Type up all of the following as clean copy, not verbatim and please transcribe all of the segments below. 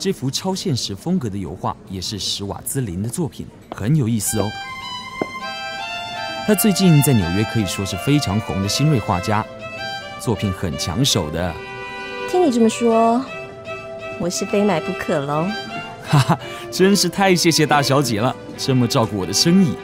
这幅超现实风格的油画也是史瓦兹林的作品，很有意思哦。他最近在纽约可以说是非常红的新锐画家，作品很抢手的。 听你这么说，我是非买不可喽。 哈哈，真是太谢谢大小姐了，这么照顾我的生意。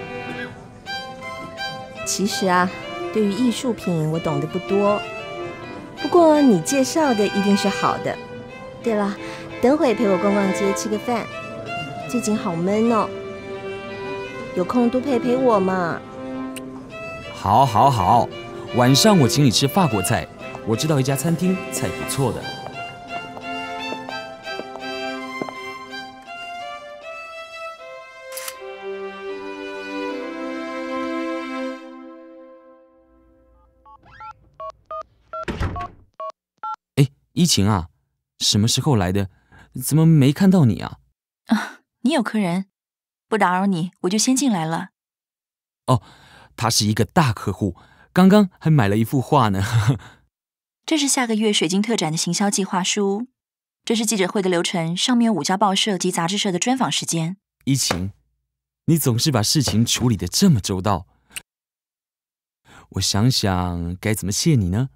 其实啊，对于艺术品我懂得不多，不过你介绍的一定是好的。对了，等会陪我逛逛街，吃个饭。最近好闷哦，有空多陪陪我嘛。 好，好，好，晚上我请你吃法国菜，我知道一家餐厅，菜不错的。哎，依晴啊，什么时候来的？怎么没看到你啊？ 你有客人，不打扰你，我就先进来了。 哦，他是一个大客户，刚刚还买了一幅画呢。 这是下个月水晶特展的行销计划书，这是记者会的流程，上面有5家报社及杂志社的专访时间。 依晴，你总是把事情处理得这么周到，我想想该怎么谢你呢？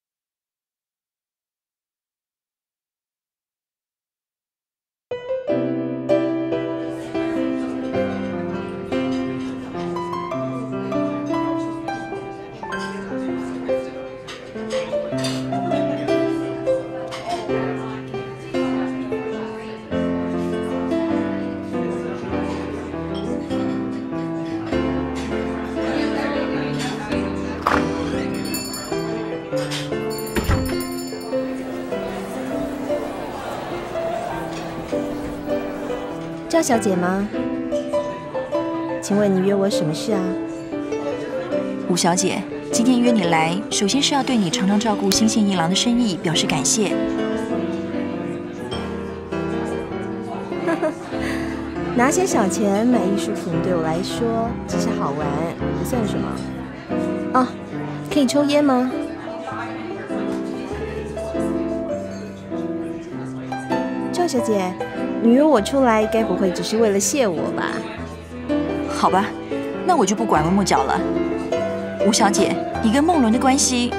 赵小姐吗？请问你约我什么事啊？ 吴小姐，今天约你来，首先是要对你常常照顾新线一郎的生意表示感谢。 拿些小钱买艺术品对我来说只是好玩，不算什么。哦，可以抽烟吗？赵小姐，你约我出来，该不会只是为了谢我吧？ 好吧，那我就不拐弯抹角了。吴小姐，你跟梦伦的关系……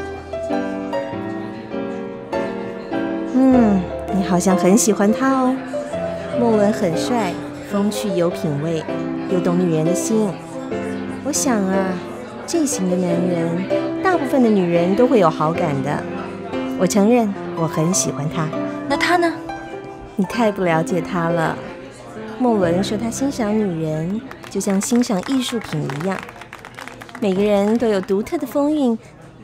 你好像很喜欢他哦。梦伦很帅，风趣有品味，又懂女人的心。我想啊，这型的男人，大部分的女人都会有好感的。我承认，我很喜欢他。 那他呢？ 你太不了解他了。梦伦说他欣赏女人，就像欣赏艺术品一样，每个人都有独特的风韵，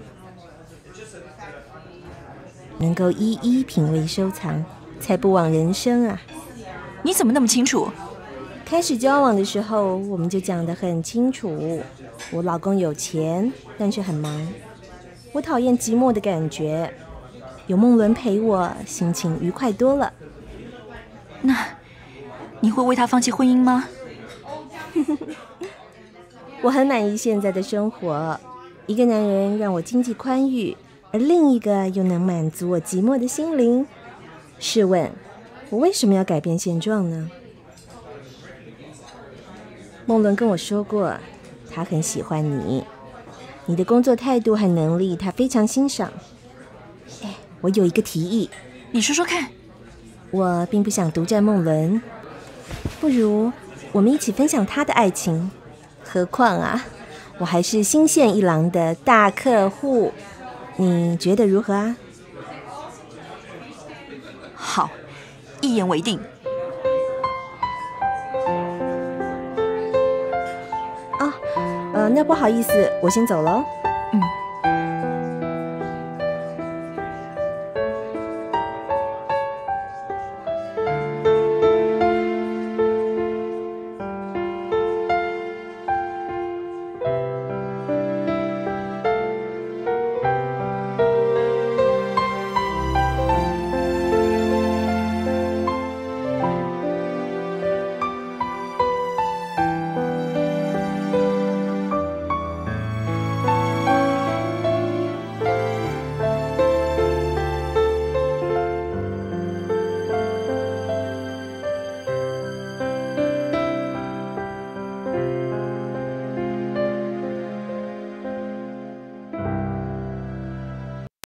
能够一一品味收藏，才不枉人生啊。 你怎么那么清楚？ 开始交往的时候，我们就讲得很清楚。我老公有钱，但是很忙。我讨厌寂寞的感觉，有梦伦陪我，心情愉快多了。 那你会为他放弃婚姻吗？ 我很满意现在的生活，一个男人让我经济宽裕，而另一个又能满足我寂寞的心灵。试问，我为什么要改变现状呢？梦伦跟我说过，他很喜欢你，你的工作态度和能力他非常欣赏。我有一个提议， 你说说看。 我并不想独占梦伦，不如我们一起分享他的爱情。何况啊，我还是新线一郎的大客户，你觉得如何啊？ 好，一言为定。 那不好意思，我先走了。